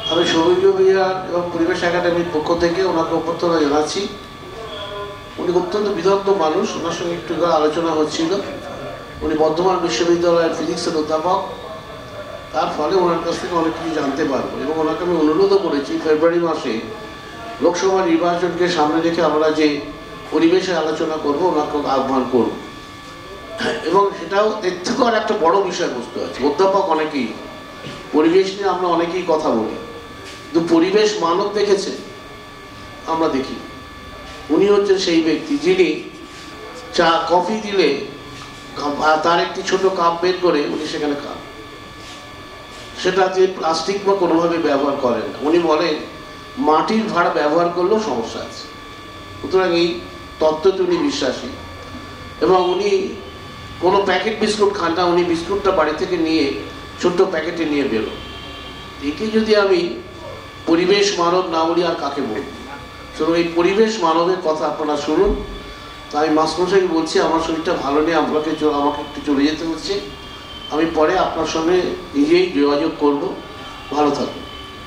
আমি সৌমিত্র বিহার এবং পরিবেশ একাডেমির পক্ষ থেকে ওনাকে অভ্যর্থনা জানাচ্ছি। উনি অত্যন্ত বিদগ্ধ মানুষ, ওনার সঙ্গে একটু আলোচনা হচ্ছিল। উনি বর্ধমান বিশ্ববিদ্যালয়ের ফিজিক্সের অধ্যাপক, তার ফলে ওনার কাছ থেকে অনেক কিছু জানতে পারবো। এবং ওনাকে আমি অনুরোধও করেছি ফেব্রুয়ারি মাসে লোকসভা নির্বাচনকে সামনে রেখে আমরা যে পরিবেশে আলোচনা করব ওনাকে আহ্বান করব। এবং সেটাও এর থেকেও আর একটা বড় বিষয়বস্তু আছে। অধ্যাপক অনেকেই, পরিবেশ নিয়ে আমরা অনেকেই কথা বলি, কিন্তু পরিবেশ মানব দেখেছে আমরা দেখি। উনি হচ্ছেন সেই ব্যক্তি যিনি চা কফি দিলে তার একটি ছোট কাপ বের করে উনি সেখানে খান, সেটাতে প্লাস্টিক বা কোনোভাবে ব্যবহার করেন না। উনি বলেন মাটির ভাড়া ব্যবহার করলেও সমস্যা আছে। সুতরাং এই তত্ত্বতে উনি বিশ্বাসী। এবং উনি কোনো প্যাকেট বিস্কুট খান না, উনি বিস্কুটটা বাড়ি থেকে নিয়ে ছোট্ট প্যাকেটে নিয়ে বেরো। একে যদি আমি পরিবেশ মানব না বলি আর কাকে বলব? সুতরাং এই পরিবেশ মানবের কথা আপনারা শুনুন। তাই আমি মাস্টারমশাইকে বলছি আমার শরীরটা ভালো নেই, আমাকে একটু চলে যেতে হচ্ছে। আমি পরে আপনার সঙ্গে নিজেই যোগাযোগ করব। ভালো থাকুন।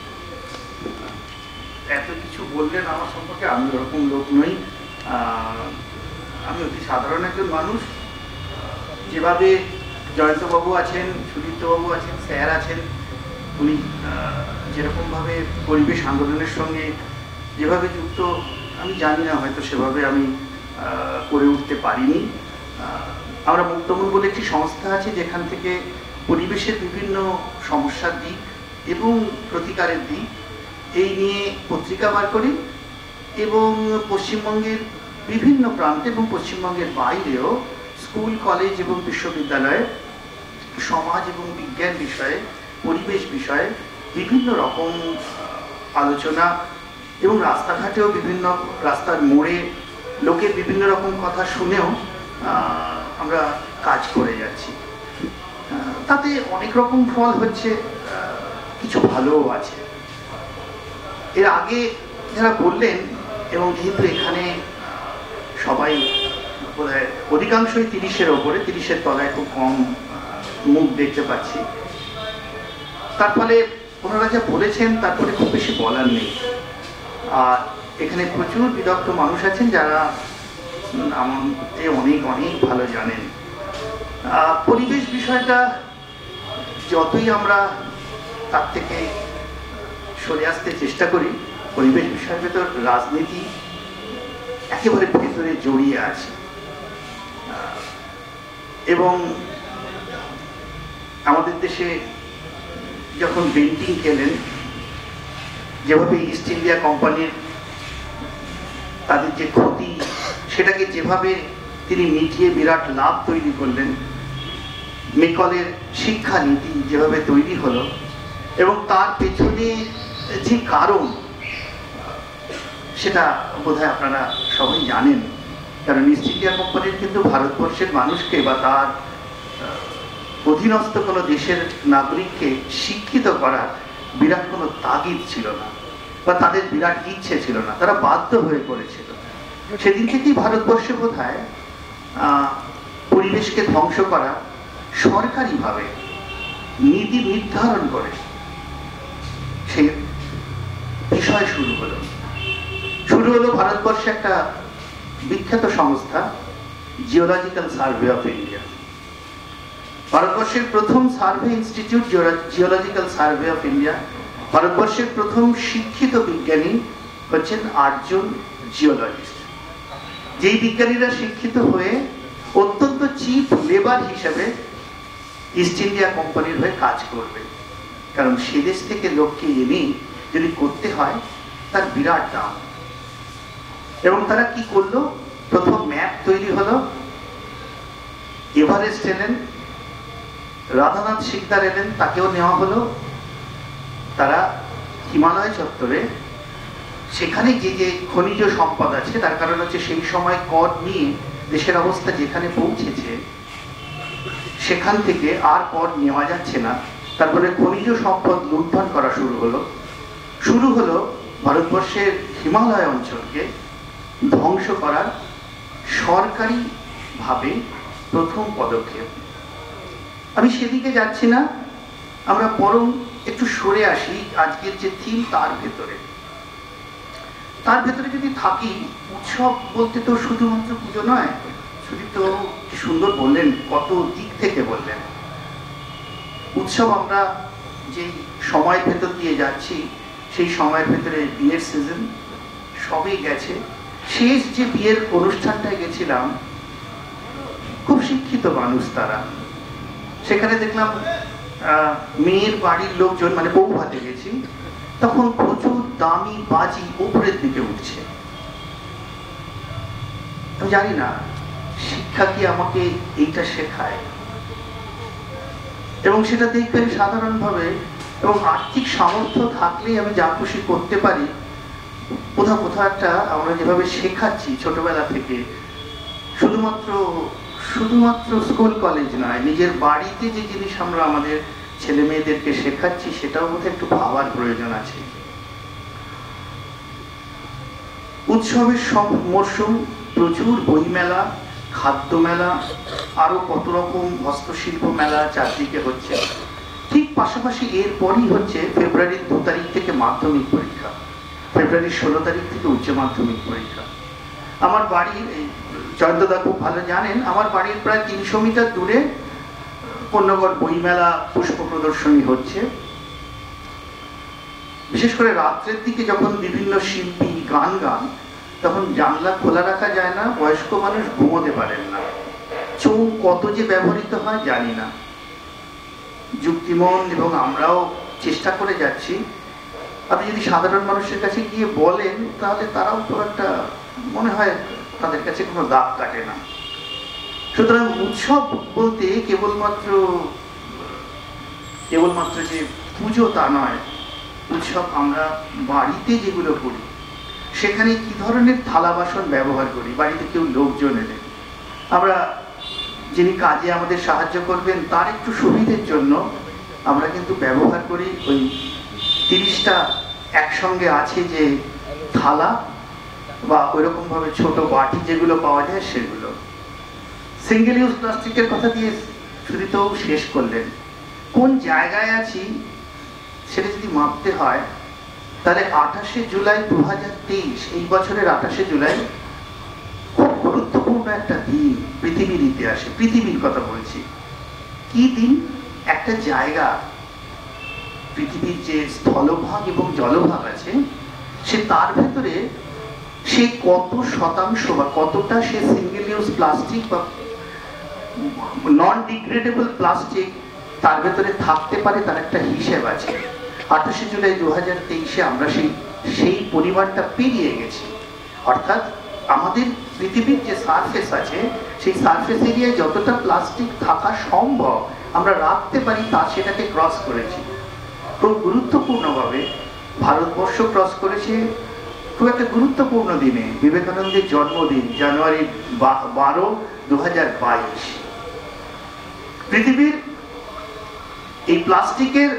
এত কিছু বললেন আমার সম্পর্কে, আমি ওরকম লোক নই। আমি অতি সাধারণ একজন মানুষ। যেভাবে জয়ন্তবাবু আছেন, সুদীপ্তবাবু আছেন, স্যার আছেন, উনি যেরকমভাবে পরিবেশ আন্দোলনের সঙ্গে যেভাবে যুক্ত, আমি জানি না, হয়তো সেভাবে আমি করে উঠতে পারিনি। আমরা মুক্তমন বলে একটি সংস্থা আছে যেখান থেকে পরিবেশের বিভিন্ন সমস্যার দিক এবং প্রতিকারের দিক এই নিয়ে পত্রিকা বার করি। এবং পশ্চিমবঙ্গের বিভিন্ন প্রান্তে এবং পশ্চিমবঙ্গের বাইরেও স্কুল, কলেজ এবং বিশ্ববিদ্যালয়ে সমাজ এবং বিজ্ঞান বিষয়ে, পরিবেশ বিষয়ে বিভিন্ন রকম আলোচনা এবং রাস্তাঘাটেও বিভিন্ন রাস্তার মোড়ে লোকের বিভিন্ন রকম কথা শুনেও আমরা কাজ করে যাচ্ছি। তাতে অনেক রকম ফল হচ্ছে, কিছু ভালোও আছে। এর আগে যারা বললেন, এবং যেহেতু এখানে সবাই বোধহয় অধিকাংশই 30-এর ওপরে, 30-এর তলায় খুব কম মুখ দেখতে পাচ্ছি, তার ফলে ওনারা যা বলেছেন তারপরে খুব বেশি বলার নেই। আর এখানে প্রচুর বিদগ্ধ মানুষ আছেন যারা আমাকে অনেক অনেক ভালো জানেন। পরিবেশ বিষয়টা যতই আমরা তার থেকে সরে আসতে চেষ্টা করি, পরিবেশ বিষয়ের ভেতর রাজনীতি একেবারে ভেতরে জড়িয়ে আছে। এবং আমাদের দেশে যখন বেন্টিং খেলেন, যেভাবে ইস্ট ইন্ডিয়া কোম্পানির তাদের যে ক্ষতি, সেটাকে যেভাবে তিনি মিটিয়ে বিরাট লাভ তৈরি করলেন, মেকলের শিক্ষা নীতি যেভাবে তৈরি হলো, এবং তার পেছনে যে কারণ সেটা বোধহয় আপনারা সবাই জানেন। কারণ ইস্ট ইন্ডিয়া কোম্পানির কিন্তু ভারতবর্ষের মানুষকে বা তার অধীনস্থ কোনো দেশের নাগরিককে শিক্ষিত করার বিরাট কোনো তাগিদ ছিল না, বা তাদের বিরাট ইচ্ছে ছিল না, তারা বাধ্য হয়ে পড়েছিল। সেদিন থেকেই ভারতবর্ষে বোধহয় পরিবেশকে ধ্বংস করা সরকারিভাবে নীতি নির্ধারণ করে সে বিষয় শুরু হলো ভারতবর্ষে একটা বিখ্যাত সংস্থা জিওলজিক্যাল সার্ভে অফ ইন্ডিয়া। ভারতবর্ষের প্রথম survey institute geological survey of India. ভারতবর্ষের প্রথম শিক্ষিত বিজ্ঞানী হচ্ছেন 8 জন জিওলজিস্ট, যেই বিজ্ঞানীরা শিক্ষিত হয়ে অত্যন্ত চিপ লেবার হিসেবে ইস্ট ইন্ডিয়া কোম্পানির হয়ে কাজ করবে। কারণ সে দেশ থেকে লোককে এনে যদি করতে হয় তার বিরাট দাম। এবং তারা কি করলো, প্রথম ম্যাপ তৈরি হলো, এভারেস্ট এলেন, রাধানাথ সিকদার এলেন, তাকেও নেওয়া হলো। তারা হিমালয় চত্বরে সেখানে যে যে খনিজ সম্পদ আছে, তার কারণ হচ্ছে সেই সময় কর নিয়ে দেশের অবস্থা যেখানে পৌঁছেছে সেখান থেকে আর কর নেওয়া যাচ্ছে না। তারপরে খনিজ সম্পদ লুণ্ঠন করা শুরু হলো ভারতবর্ষের হিমালয় অঞ্চলকে ধ্বংস করার সরকারিভাবে প্রথম পদক্ষেপ। আমি সেদিকে যাচ্ছি না, আমরা বরং একটু সরে আসি আজকের যে থিম তার ভেতরে যদি থাকি, উৎসব বলতে তো শুধুমাত্র পুজো নয়। সুদীপ্ত কি সুন্দর বললেন, কত দিক থেকে বললেন। উৎসব আমরা যেই সময়ের ভেতর দিয়ে যাচ্ছি, সেই সময়ের ভেতরে বিয়ের সিজন সবই গেছে। শেষ যে বিয়ের অনুষ্ঠানটায় গেছিলাম, খুব শিক্ষিত মানুষ তারা। সেখানে দেখলাম মেয়ের বাড়ির লোকজন, মানে বউ ভাতে গেছি, তখন প্রচুর দামি বাজি উপরের দিকে উঠছে। আমি জানি না শিক্ষা কি আমাকে এইটা শেখায়, এবং সেটা দেখবেন সাধারণভাবে, এবং আর্থিক সামর্থ্য থাকলেই আমি যা খুশি করতে পারি। কোথাও একটা আমরা যেভাবে শেখাচ্ছি ছোটবেলা থেকে, শুধুমাত্র স্কুল কলেজ নয়, নিজের বাড়িতে যে জিনিস আমরা আমাদের ছেলে মেয়েদেরকে শেখাচ্ছি, সেটাও বোধহয় একটু ভাবার প্রয়োজন আছে। উৎসবের সব মরশুম, প্রচুর বই মেলা, খাদ্য মেলা, আরো কত রকম হস্তশিল্প মেলা চারদিকে হচ্ছে। ঠিক পাশাপাশি এরপরই হচ্ছে ফেব্রুয়ারির 2 তারিখ থেকে মাধ্যমিক পরীক্ষা, ফেব্রুয়ারির 16 তারিখ থেকে উচ্চ মাধ্যমিক পরীক্ষা। আমার বাড়ির, জয়ন্তদা খুব ভালো জানেন, আমার বাড়ির প্রায় 300 মিটার দূরে পণ্যগড় বইমেলা, পুষ্প প্রদর্শনী হচ্ছে। বিশেষ করে রাত্রের দিকে যখন বিভিন্ন শিল্পী গান গান, তখন জানলা খোলা রাখা যায় না, বয়স্ক মানুষ ঘুমোতে পারেন না। চোখ কত যে ব্যবহৃত হয় জানি না। যুক্তিমন এবং আমরাও চেষ্টা করে যাচ্ছি। আপনি যদি সাধারণ মানুষের কাছে গিয়ে বলেন, তাহলে তারাও তো একটা, মনে হয় তাদের কাছে কোনো দাগ কাটে না। সুতরাং উৎসব বলতে কেবলমাত্র যে পুজো তা নয়। উৎসব আমরা বাড়িতে যেগুলো করি, সেখানে কি ধরনের থালা বাসন ব্যবহার করি। বাড়িতে কেউ লোকজন এলে আমরা, যিনি কাজে আমাদের সাহায্য করবেন, তার একটু সুবিধের জন্য আমরা কিন্তু ব্যবহার করি ওই 30টা একসঙ্গে আছে যে থালা, বা ওইরকম ভাবে ছোট বাটি যেগুলো পাওয়া যায় সেগুলো। সিঙ্গেল ইউজ প্লাস্টিকের কথা দিয়ে সুদীপ্ত শেষ করলেন। কোন জায়গায় আছি সেটা যদি মাপতে হয়, তাহলে 28শে জুলাই 2023, এই বছরের 28শে জুলাই খুব গুরুত্বপূর্ণ একটা দিন পৃথিবীর ইতিহাসে। পৃথিবীর কথা বলছি। কি দিন? একটা জায়গা, পৃথিবীর যে স্থলভাগ এবং জলভাগ আছে, সে তার ভেতরে সে কত শতাংশ বা কতটা সে সিঙ্গেল ইউজ প্লাস্টিক বা নন ডিগ্রেডেবল প্লাস্টিক তার ভেতরে থাকতে পারে, তার একটা হিসেব আছে। 28শে জুলাই 2023-এ আমরা সেই পরিমাণটা পেরিয়ে গেছি। অর্থাৎ আমাদের পৃথিবীর যে সারফেস আছে, সেই সারফেস এরিয়ায় যতটা প্লাস্টিক থাকা সম্ভব আমরা রাখতে পারি, তা সেটাকে ক্রস করেছি। খুব গুরুত্বপূর্ণভাবে ভারতবর্ষ ক্রস করেছে খুব একটা গুরুত্বপূর্ণ দিনে, বিবেকানন্দের জন্মদিন, জানুয়ারি 12, 2022। পৃথিবীর এই প্লাস্টিকের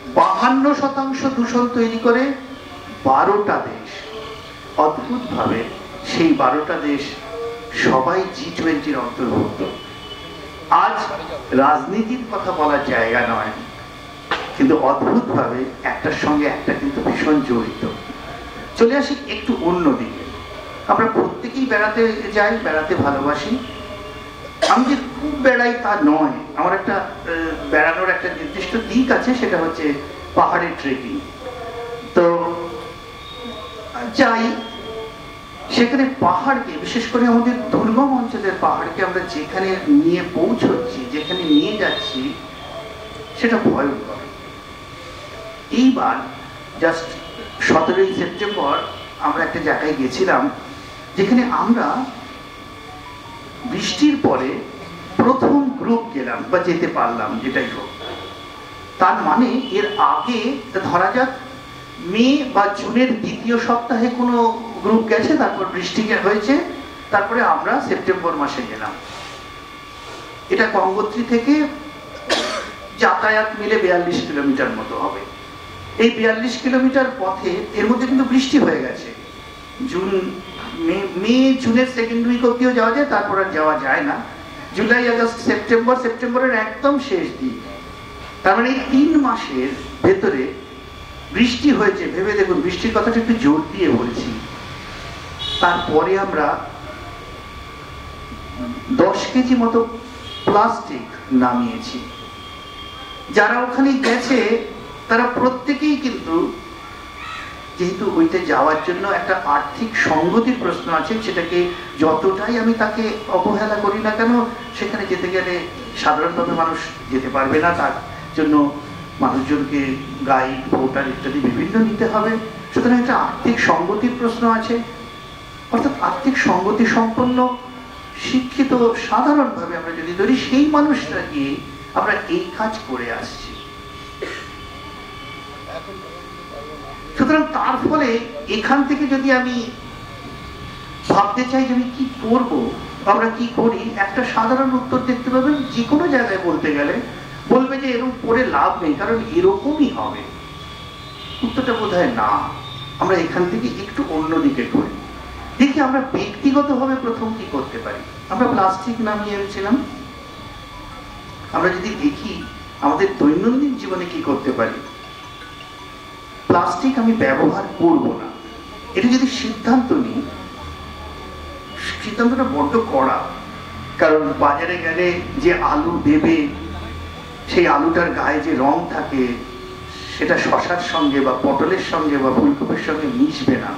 52% দূষণ তৈরি করে 12টা দেশ। অদ্ভুতভাবে সেই 12টা দেশ সবাই G20-র অন্তর্ভুক্ত। আজ রাজনীতির কথা বলার জায়গা নয়, কিন্তু অদ্ভুতভাবে একটার সঙ্গে একটা কিন্তু ভীষণ জড়িত। চলে আসি একটু অন্য দিকে। আমরা প্রত্যেকেই বেড়াতে যাই, বেড়াতে ভালোবাসি। আমি যে খুব বেড়াই তা নয়, আমার একটা বেড়ানোর একটা নির্দিষ্ট দিক আছে, সেটা হচ্ছে পাহাড়ের ট্রেকিং। তো যাই, সেখানে পাহাড়কে, বিশেষ করে আমাদের দুর্গম অঞ্চলের পাহাড়কে আমরা যেখানে নিয়ে পৌঁছচ্ছি, যেখানে নিয়ে যাচ্ছি, সেটা ভয়ঙ্কর। এইবার জাস্ট 17ই সেপ্টেম্বর আমরা একটা জায়গায় গেছিলাম, যেখানে আমরা বৃষ্টির পরে প্রথম গ্রুপ গেলাম বা যেতে পারলাম, যেটাই হোক। তার মানে এর আগে ধরা যাক মে বা জুনের 2য় সপ্তাহে কোনো গ্রুপ গেছে, তারপর বৃষ্টি হয়েছে, তারপরে আমরা সেপ্টেম্বর মাসে গেলাম। এটা গঙ্গোত্রী থেকে যাতায়াত মিলে 42 কিলোমিটার মতো হবে। এই 42 কিলোমিটার পথে এর মধ্যে কিন্তু বৃষ্টি হয়ে গেছে। জুনের সেকেন্ড উইক অব্দিও যাওয়া যায়, তারপর আর যাওয়া যায় না। জুলাই, আগস্ট, সেপ্টেম্বরের একদম শেষ দিক। তার মানে এই 3 মাসের ভেতরে বৃষ্টি হয়েছে, ভেবে দেখুন, বৃষ্টির কথাটা একটু জোর দিয়ে বলছি। তারপরে আমরা 10 কেজি মতো প্লাস্টিক নামিয়েছি। যারা ওখানে গেছে তারা প্রত্যেকেই কিন্তু, যেহেতু ওইতে যাওয়ার জন্য একটা আর্থিক সঙ্গতির প্রশ্ন আছে, সেটাকে যতটাই আমি তাকে অবহেলা করি না কেন, সেখানে যেতে গেলে সাধারণভাবে মানুষ যেতে পারবে না, তার জন্য মানুষজনকে গাইড, ভোটার ইত্যাদি বিভিন্ন নিতে হবে। সুতরাং একটা আর্থিক সঙ্গতির প্রশ্ন আছে। অর্থাৎ আর্থিক সঙ্গতি সম্পন্ন শিক্ষিত সাধারণভাবে আমরা যদি ধরি, সেই মানুষরা গিয়ে আমরা এই কাজ করে আসছি। সুতরাং তার ফলে এখান থেকে যদি আমি ভাবতে চাই যে আমি কি করব, আমরা কি করি, একটা সাধারণ উত্তর দেখতে পাবেন যে কোনো জায়গায় বলতে গেলে বলবে যে এরকম করে লাভ নেই, কারণ এরকমই হবে। উত্তরটা বোধহয় না, আমরা এখান থেকে একটু অন্যদিকে করি। দেখি আমরা ব্যক্তিগতভাবে প্রথম কি করতে পারি। আমরা প্লাস্টিক নামিয়ে এনেছিলাম, আমরা যদি দেখি আমাদের দৈনন্দিন জীবনে কি করতে পারি। প্লাস্টিক আমি ব্যবহার করব না, এটা যদি সিদ্ধান্ত নিই, সিদ্ধান্তটা বড্ড কড়া। কারণ বাজারে গেলে যে আলু দেবে, সেই আলুটার গায়ে যে রং থাকে সেটা শশার সঙ্গে বা পটলের সঙ্গে বা ফুলকপির সঙ্গে মিশবে না,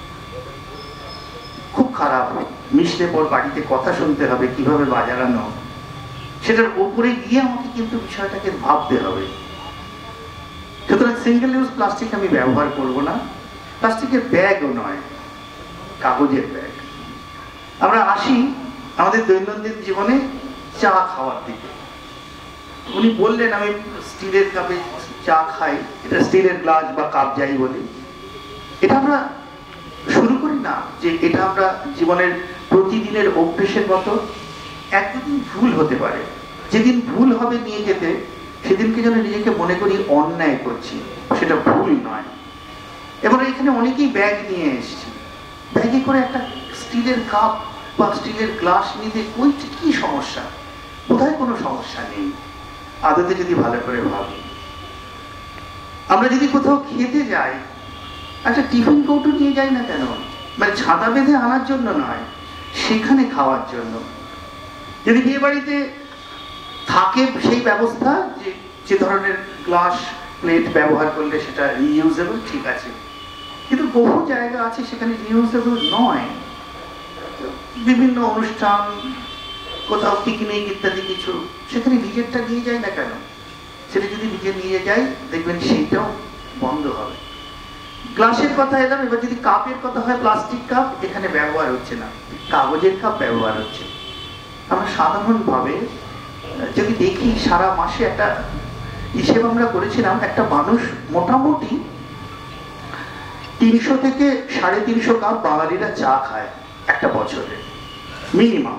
খুব খারাপ। মিশলে পর বাড়িতে কথা শুনতে হবে কিভাবে বাজারানো, সেটার উপরে গিয়ে আমাকে কিন্তু বিষয়টাকে ভাবতে হবে। সুতরাং সিঙ্গেল ইউজ প্লাস্টিক আমি ব্যবহার করব না। প্লাস্টিকের ব্যাগও নয়, কাগজের ব্যাগ। আমরা আসি আমাদের দৈনন্দিন জীবনে চা খাওয়ার দিকে। উনি বললেন আমি স্টিলের কাপে চা খাই, এটা স্টিলের গ্লাস বা কাপ যাই বলি। এটা আমরা শুরু করি না যে এটা আমরা জীবনের প্রতিদিনের অভ্যেসের মতো। একদিন ভুল হতে পারে, যেদিন ভুল হবে নিয়ে যেতে, সেদিনকে যেন নিজেকে মনে করি অন্যায় করছি, সেটা ভুল নয়। এবার এখানে অনেকেই ব্যাগ নিয়ে এসেছি, ব্যাগে করে একটা স্টিলের কাপ বা স্টিলের গ্লাস নিতে কি সমস্যা? বোধহয় কোনো সমস্যা নেই আদতে, যদি ভালো করে ভাবি। আমরা যদি কোথাও খেতে যাই, একটা টিফিন কৌটো নিয়ে যাই না কেন, মানে ছাতা বেঁধে আনার জন্য নয়, সেখানে খাওয়ার জন্য। যদি বিয়ে বাড়িতে থাকে সেই ব্যবস্থা, যে ধরনের গ্লাস প্লেট ব্যবহার করলে সেটা রিইউজেবল, ঠিক আছে। কিন্তু বহু জায়গা আছে সেখানে রিইউজেবল নয়। বিভিন্ন অনুষ্ঠান, কোথাও পিকনিক ইত্যাদি কিছু, সেখানে নিজেরটা নিয়ে যায় না কেন, সেটা যদি নিজে নিয়ে যাই দেখবেন সেইটাও বন্ধ হবে। গ্লাসের কথা এলাম, এবার যদি কাপের কথা হয়, প্লাস্টিক কাপ এখানে ব্যবহার হচ্ছে না, কাগজের কাপ ব্যবহার হচ্ছে। আমরা সাধারণভাবে যদি দেখি, সারা মাসে একটা হিসেব আমরা করেছিলাম, একটা মানুষ মোটামুটি 300 থেকে 350 কাপ বাঙালিরা চা খায় একটা বছরে মিনিমাম।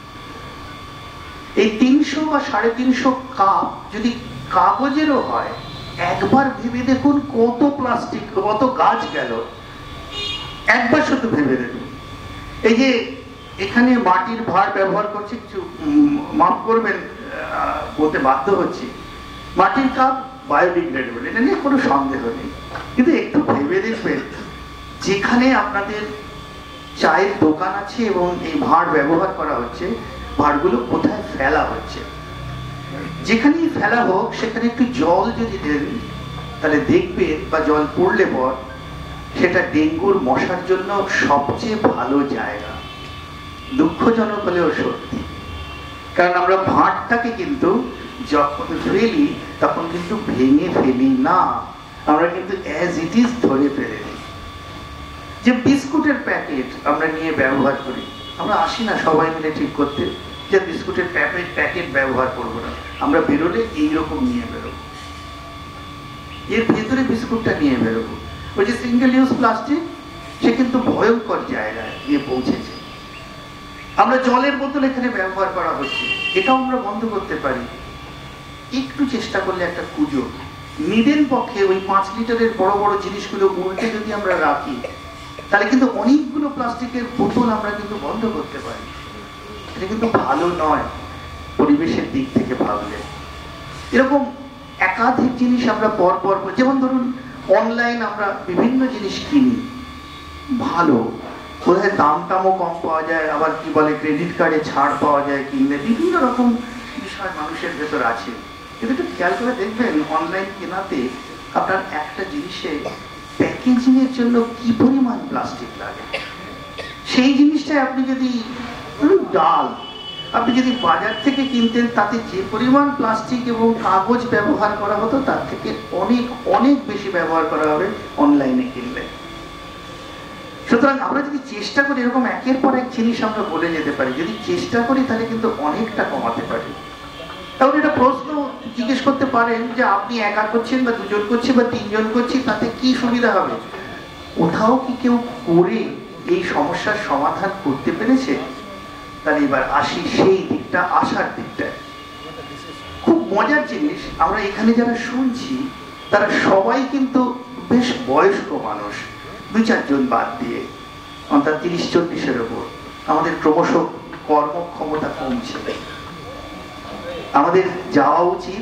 এই 300 বা 350 কাপ যদি কাগজেরও হয়, একবার ভেবে দেখুন কত প্লাস্টিক, কত গাছ গেল। একবার শুধু ভেবে দেখুন। এই যে এখানে মাটির ভাঁড় ব্যবহার করছি, কিছু মাফ করবেন বলতে বাধ্য হচ্ছি, মাটির কাপ বায়োডিগ্রেডেবল, এটা নিয়ে কোনো সন্দেহ নেই। কিন্তু একটু ভেবে দেখবেন, যেখানে আপনাদের চায়ের দোকান আছে এবং এই ভাঁড় ব্যবহার করা হচ্ছে, ভাঁড়গুলো কোথায় ফেলা হচ্ছে। যেখানেই ফেলা হোক সেখানে একটু জল যদি দেন, তাহলে দেখবেন, বা জল পড়লে পর, সেটা ডেঙ্গুর মশার জন্য সবচেয়ে ভালো জায়গা। দুঃখজনক হলেও সত্যি, কারণ আমরা ভাঁড়টাকে কিন্তু যখন ফেলি তখন কিন্তু ভেঙে ফেলি না, আমরা কিন্তু অ্যাজ ইট ইজ ধরে ফেলে দিই। যে বিস্কুটের প্যাকেট আমরা নিয়ে ব্যবহার করি, আমরা আসি না সবাই মিলে ঠিক করতে যে বিস্কুটের প্যাকেট ব্যবহার করবো না, আমরা বেরোলে এইরকম নিয়ে বেরোবো, এর ভেতরে বিস্কুটটা নিয়ে বেরোবো। ওই যে সিঙ্গেল ইউজ প্লাস্টিক, সে কিন্তু ভয়ঙ্কর জায়গায় গিয়ে পৌঁছেছে। আমরা জলের বোতল এখানে ব্যবহার করা হচ্ছে, এটাও আমরা বন্ধ করতে পারি। একটু চেষ্টা করলে একটা সুযোগ, নিদেন পক্ষে ওই 5 লিটারের বড় বড় জিনিসগুলো উল্টে যদি আমরা রাখি, তাহলে কিন্তু অনেকগুলো প্লাস্টিকের বোতল আমরা কিন্তু বন্ধ করতে পারি। এটা কিন্তু ভালো নয় পরিবেশের দিক থেকে ভাবলে। এরকম একাধিক জিনিস আমরা পর যেমন ধরুন অনলাইন আমরা বিভিন্ন জিনিস কিনি, ভালো কোথায় দাম টামও কম পাওয়া যায়, আবার কি বলে ক্রেডিট কার্ডে ছাড় পাওয়া যায় কিনলে, বিভিন্ন রকম বিষয় মানুষের ভেতর আছে। কিন্তু একটু খেয়াল করে দেখবেন অনলাইন কেনাতে আপনার একটা জিনিসে প্যাকেজিং এর জন্য কি পরিমাণ প্লাস্টিক লাগে। সেই জিনিসটাই আপনি যদি ডাল আপনি যদি বাজার থেকে কিনতেন, তাতে যে পরিমাণ প্লাস্টিক এবং কাগজ ব্যবহার করা হতো তার থেকে অনেক অনেক বেশি ব্যবহার করা হবে অনলাইনে কিনলে। সুতরাং আমরা যদি চেষ্টা করি, এরকম একের পর এক জিনিস আমরা বলে যেতে পারি, যদি চেষ্টা করি তাহলে কিন্তু অনেকটা কমাতে পারি। তাহলে এটা প্রশ্ন জিজ্ঞেস করতে পারেন যে আপনি একা করছেন বা দুজন করছে বা তিনজন করছি, তাতে কি সুবিধা হবে? কোথাও কি কেউ করে এই সমস্যার সমাধান করতে পেরেছে? তাহলে এবার আসি সেই দিকটা, আসার দিকটায়। খুব মজার জিনিস, আমরা এখানে যারা শুনছি তারা সবাই কিন্তু বেশ বয়স্ক মানুষ, 2-4 জন বাদ দিয়ে, অর্থাৎ 30-40-এর ওপর। আমাদের ক্রমশ কর্মক্ষমতা কমছে। আমাদের যাওয়া উচিত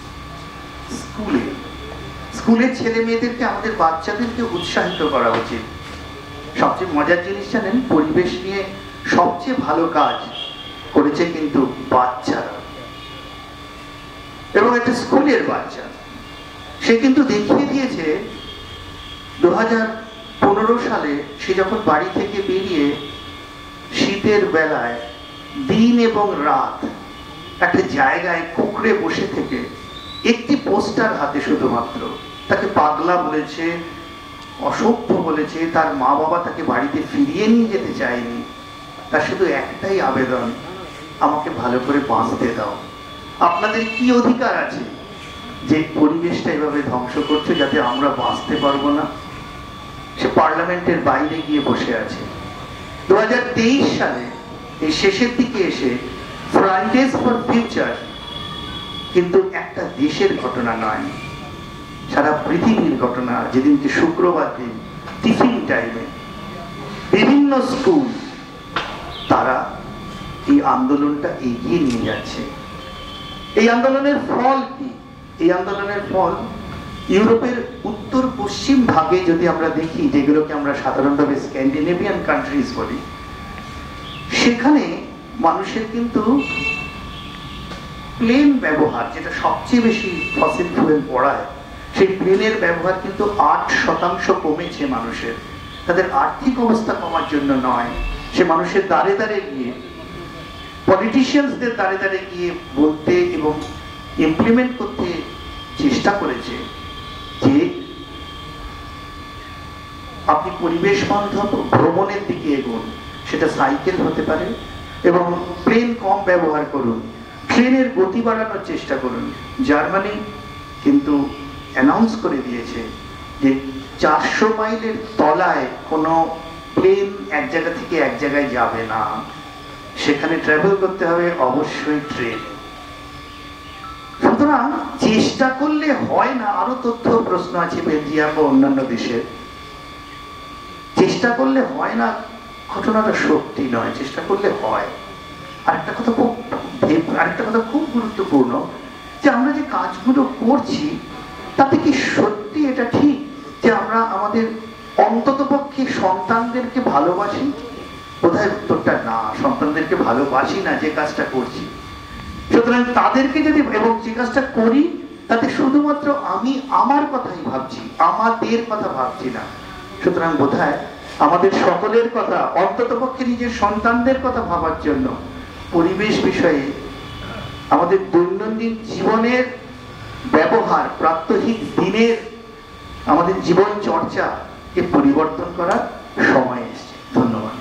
স্কুলের ছেলে মেয়েদেরকে, আমাদের বাচ্চাদেরকে উৎসাহিত করা উচিত। সবচেয়ে মজার জিনিস জানেন, পরিবেশ নিয়ে সবচেয়ে ভালো কাজ করেছে কিন্তু বাচ্চারা, এবং একটা স্কুলের বাচ্চা। সে কিন্তু দেখিয়ে দিয়েছে 2015 সালে সে যখন বাড়ি থেকে বেরিয়ে শীতের বেলায় দিন এবং রাত একটা জায়গায় কুকড়ে বসে থেকে একটি পোস্টার হাতে, শুধুমাত্র তাকে পাগলা বলেছে, অসভ্য বলেছে, তার মা বাবা তাকে বাড়িতে ফিরিয়ে নিয়ে যেতে চায়নি, তার শুধু একটাই আবেদন, আমাকে ভালো করে বাঁচতে দাও। আপনাদের কি অধিকার আছে যে পরিবেশটা এভাবে ধ্বংস করছে যাতে আমরা বাঁচতে পারবো না? সে পার্লামেন্টের বাইরে গিয়ে বসে আছে। 2023 সালে এই শেষের দিকে এসে ফ্রাইডেজ ফর ফিউচার কিন্তু একটা দেশের ঘটনা নয়, সারা পৃথিবীর ঘটনা। যেদিনকে শুক্রবার দিন টিফিন টাইমে বিভিন্ন স্কুল তারা এই আন্দোলনটা এগিয়ে নিয়ে যাচ্ছে। এই আন্দোলনের ফল কি? এই আন্দোলনের ফল ইউরোপের উত্তর পশ্চিম ভাগে যদি আমরা দেখি, যেগুলোকে আমরা সাধারণভাবে স্ক্যান্ডিনেভিয়ান কান্ট্রিজ বলি, সেখানে মানুষের কিন্তু প্লেন ব্যবহার, যেটা সবচেয়ে বেশি ফসিল ফুয়েল পড়ায়, সেই প্লেনের ব্যবহার কিন্তু 8% কমেছে মানুষের। তাদের আর্থিক অবস্থা কমার জন্য নয়, সে মানুষের দ্বারে দ্বারে গিয়ে, পলিটিশিয়ানসদের দ্বারে দ্বারে গিয়ে বলতে এবং ইমপ্লিমেন্ট করতে চেষ্টা করেছে যে আপনি পরিবেশ বান্ধব ভ্রমণের দিকে এগোন। সেটা সাইকেল হতে পারে, এবং প্লেন কম ব্যবহার করুন, ট্রেনের গতি বাড়ানোর চেষ্টা করুন। জার্মানি কিন্তু অ্যানাউন্স করে দিয়েছে যে 400 মাইলের তলায় কোনো প্লেন এক জায়গা থেকে এক জায়গায় যাবে না, সেখানে ট্রাভেল করতে হবে অবশ্যই ট্রেন। সুতরাং চেষ্টা করলে হয় না। আরো তথ্য প্রশ্ন আছে বেলজিয়াম বা অন্যান্য দেশের। চেষ্টা করলে হয় না ঘটনাটা সত্যি নয়, চেষ্টা করলে হয়। আরেকটা কথা খুব গুরুত্বপূর্ণ, যে আমরা যে কাজগুলো করছি তাতে কি সত্যি এটা ঠিক যে আমরা আমাদের অন্ততপক্ষে সন্তানদেরকে ভালোবাসি? বোধহয় উত্তরটা না, সন্তানদেরকে ভালোবাসি না যে কাজটা করছি। সুতরাং তাদেরকে যদি, এবং যে কাজটা করি তাতে শুধুমাত্র আমি আমার কথাই ভাবছি, আমাদের কথা ভাবছি না। সুতরাং বোধহয় আমাদের সকলের কথা, অন্ততপক্ষে নিজের সন্তানদের কথা ভাবার জন্য পরিবেশ বিষয়ে আমাদের দৈনন্দিন জীবনের ব্যবহার, প্রাত্যহিক দিনের আমাদের জীবন চর্চাকে পরিবর্তন করার সময় এসেছে। ধন্যবাদ।